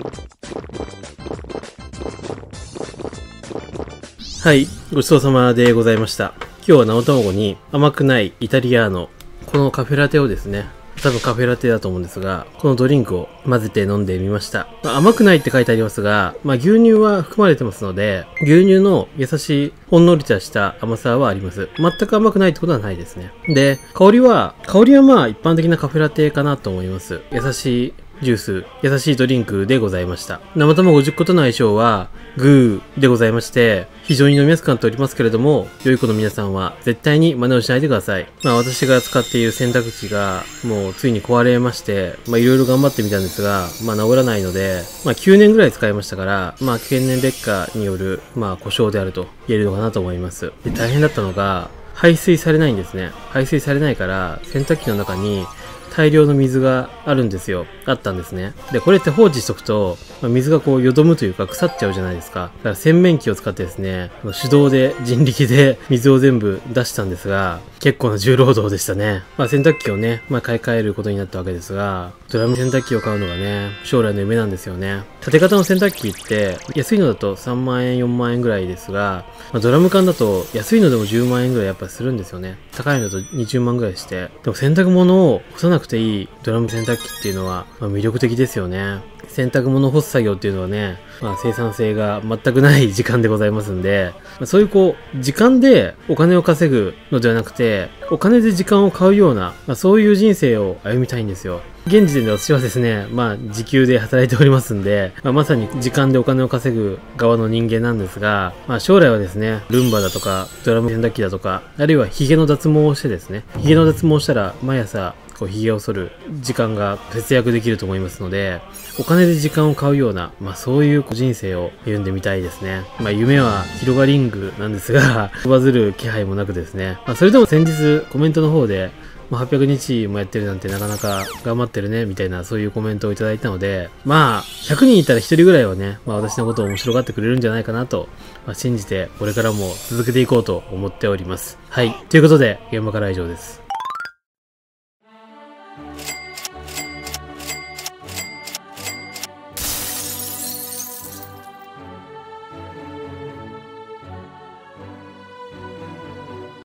はい、ごちそうさまでございました。今日は生卵に甘くないイタリアーノ、このカフェラテをですね、多分カフェラテだと思うんですが、このドリンクを混ぜて飲んでみました。甘くないって書いてありますが、牛乳は含まれてますので、牛乳の優しいほんのりとした甘さはあります。全く甘くないってことはないですね。で、香りは一般的なカフェラテかなと思います。優しいジュース、優しいドリンクでございました。生卵10個との相性はグーでございまして、非常に飲みやすくなっておりますけれども、良い子の皆さんは絶対に真似をしないでください。私が使っている洗濯機がもうついに壊れまして、いろいろ頑張ってみたんですが、治らないので、9年ぐらい使いましたから、経年劣化による、故障であると言えるのかなと思います。で、大変だったのが、排水されないんですね。排水されないから、洗濯機の中に大量の水があるんですよ。あったんですね。で、これって放置しとくと、水がよどむというか腐っちゃうじゃないですか。だから洗面器を使ってですね、手動で人力で水を全部出したんですが、結構な重労働でしたね。洗濯機をね、買い替えることになったわけですが、ドラム洗濯機を買うのがね、将来の夢なんですよね。縦型の洗濯機って、安いのだと3万円、4万円ぐらいですが、ドラム缶だと安いのでも10万円ぐらいやっぱするんですよね。高いのだと20万ぐらいして。でも洗濯物を干さなくていいドラム洗濯機っていうのは、魅力的ですよね。洗濯物を干す作業っていうのはね、生産性が全くない時間でございますんで、そういう時間でお金を稼ぐのではなくて、お金で時間を買うような、そういう人生を歩みたいんですよ。現時点で私はですね、時給で働いておりますんで、まさに時間でお金を稼ぐ側の人間なんですが、将来はですね、ルンバだとか、ドラム洗濯機だとか、あるいは髭の脱毛をしてですね、髭の脱毛したら毎朝、髭を剃る時間が節約できると思いますので、お金で時間を買うような、そういう人生を歩んでみたいですね。夢は広がリングなんですが、バズる気配もなくですね。それでも先日コメントの方で、800日もやってるなんてなかなか頑張ってるね、みたいなそういうコメントをいただいたので、100人いたら1人ぐらいはね、私のことを面白がってくれるんじゃないかなと、信じてこれからも続けていこうと思っております。はい。ということで、現場からは以上です。